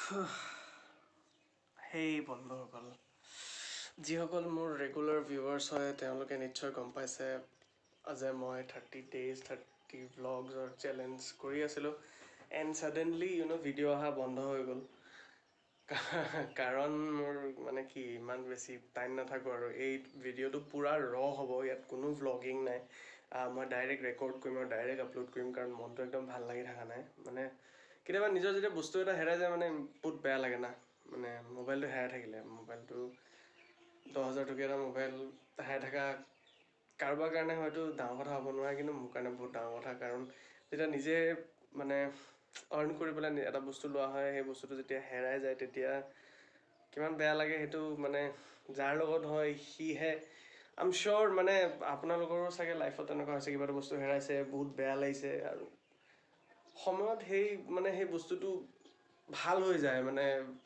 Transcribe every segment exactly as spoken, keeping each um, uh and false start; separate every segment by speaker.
Speaker 1: হেই বন্ধুসকল, যিসকল মোৰ ৰেগুলাৰ ভিউৱাৰ্ছ হয় তেওঁলোকে নিশ্চয় গম পাইছে যে মই থাৰ্টি ডেইজ থাৰ্টি ভ্লগছৰ চেলেঞ্জ কৰি আছিলোঁ and suddenly you know' video' অহা বন্ধ হৈ গ'ল। কাৰণ মোৰ মানে কি ইমান বেছি টাইম নাথাকোঁ আৰু এই ভিডিঅ'টো পূৰা ৰ' হ'ব, ইয়াত কোনো ভ্লগিং নাই। মই ডাইৰেক্ট ৰেকৰ্ড কৰিম আৰু ডাইৰেক্ট আপলোড কৰিম কাৰণ মনটো একদম ভাল লাগি থকা নাই। মানে কেতিয়াবা নিজৰ যেতিয়া বস্তু এটা হেৰাই যায় মানে বহুত বেয়া লাগে না। মানে মোবাইলটো হেৰাই থাকিলে, মোবাইলটো দহ হাজাৰ টকীয়া এটা মোবাইল হেৰাই থকা কাৰোবাৰ কাৰণে হয়তো ডাঙৰ কথা হ'ব নোৱাৰে, কিন্তু মোৰ কাৰণে বহুত ডাঙৰ কথা। কাৰণ যেতিয়া নিজে মানে আৰ্ণ কৰি পেলাই এটা বস্তু লোৱা হয়, সেই বস্তুটো যেতিয়া হেৰাই যায় তেতিয়া কিমান বেয়া লাগে সেইটো মানে যাৰ লগত হয় সিহে আইম চিয়'ৰ। মানে আপোনালোকৰো চাগে লাইফত তেনেকুৱা হৈছে, কিবা এটা বস্তু হেৰাইছে, বহুত বেয়া লাগিছে আৰু সময়ত সেই মানে সেই বস্তুটো ভাল হৈ যায়। মানে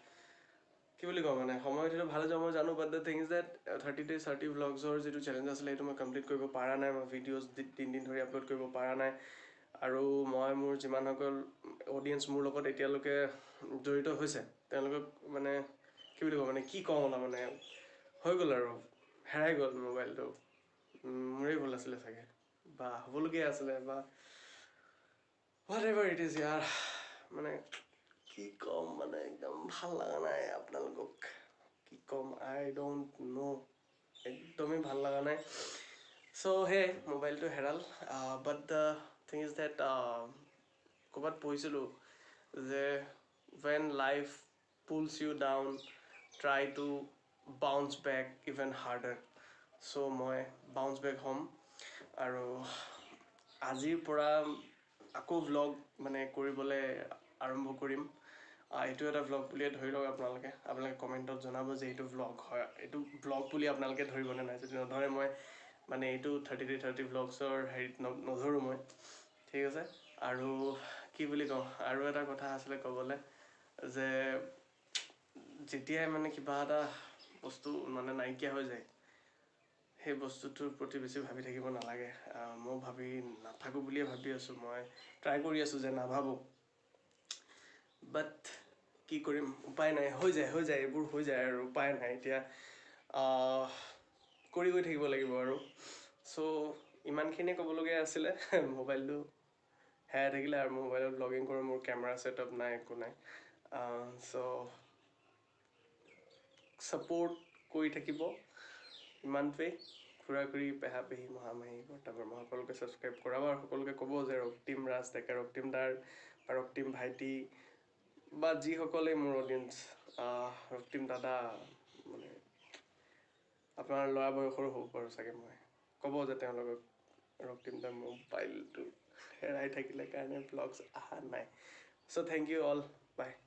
Speaker 1: কি বুলি কওঁ, মানে সময়ত সেইটো ভাল হৈ যায় মই জানো, but the thing is that thirty days thirty ভ্লগছৰ যিটো চেলেঞ্জ আছিলে সেইটো মই কমপ্লিট কৰিব পৰা নাই। মই ভিডিঅ'জ তিনিদিন ধৰি আপলোড কৰিব পৰা নাই আৰু মই মোৰ যিমানসকল অডিয়েঞ্চ মোৰ লগত এতিয়ালৈকে জড়িত হৈছে তেওঁলোকক মানে কি বুলি কওঁ, মানে কি কওঁ ন, মানে হৈ গ'ল আৰু হেৰাই গ'ল মোবাইলটো। মোৰেই ভুল আছিলে চাগে, বা হ'বলগীয়া আছিলে, বা হোৱাট এভাৰ ইট ইজ ইয়াৰ। মানে কি ক'ম, মানে একদম ভাল লগা নাই। আপোনালোকক কি ক'ম, আই ডোণ্ট ন', একদমেই ভাল লগা নাই। চ' সেই মোবাইলটো হেৰাল, but the thing is that ক'ৰবাত পঢ়িছিলোঁ যে when life pulls you down, try to bounce back even harder. চ' মই বাউন্স বেক হ'ম আৰু আজিৰ পৰা আকৌ ভ্লগ মানে কৰিবলৈ আৰম্ভ কৰিম। এইটো এটা ভ্লগ বুলিয়ে ধৰি লওক আপোনালোকে আপোনালোকে কমেণ্টত জনাব যে এইটো ভ্লগ হয়, এইটো ভ্লগ বুলি আপোনালোকে ধৰিবনে নাই। যদি নধৰে মই মানে এইটো থাৰ্টি ডে থাৰ্টি ভ্লগছৰ হেৰিত নধৰোঁ মই, ঠিক আছে। আৰু কি বুলি কওঁ, আৰু এটা কথা আছিলে ক'বলৈ যে যেতিয়াই মানে কিবা এটা বস্তু মানে নাইকিয়া হৈ যায় সেই বস্তুটোৰ প্ৰতি বেছি ভাবি থাকিব নালাগে। মই ভাবি নাথাকোঁ বুলিয়ে ভাবি আছোঁ, মই ট্ৰাই কৰি আছোঁ যে নাভাবোঁ, বাট কি কৰিম, উপায় নাই। হৈ যায় হৈ যায় এইবোৰ হৈ যায় আৰু উপায় নাই। এতিয়া কৰি গৈ থাকিব লাগিব আৰু। চ' ইমানখিনিয়ে ক'বলগীয়া আছিলে। মোবাইলটো হেৰাই থাকিলে আৰু মোৰ মোবাইলত ব্লগিং কৰোঁ, মোৰ কেমেৰা ছেটআপ নাই, একো নাই। চ' ছাপোৰ্ট কৰি থাকিব, ইমানটোৱেই। খুৰা খুৰী, পেহা পেহী, মহা মাহী, বৰ্তা বৰমা সকলোকে ছাবস্ক্ৰাইব কৰাব আৰু সকলোকে ক'ব যে ৰক্তিম ৰাজ ডেকা, ৰক্তিম দাৰ বা ৰক্তিম ভাইটি বা যিসকলেই মোৰ অডিয়েঞ্চ, ৰক্তিম দাদা, মানে আপোনাৰ ল'ৰা বয়সৰো হ'ব পাৰোঁ চাগে, মই ক'ব যে তেওঁলোকক ৰক্তিম দাৰ মোবাইলটো হেৰাই থাকিলে কাৰণে ভ্লগছ অহা নাই। So' thank you all, by.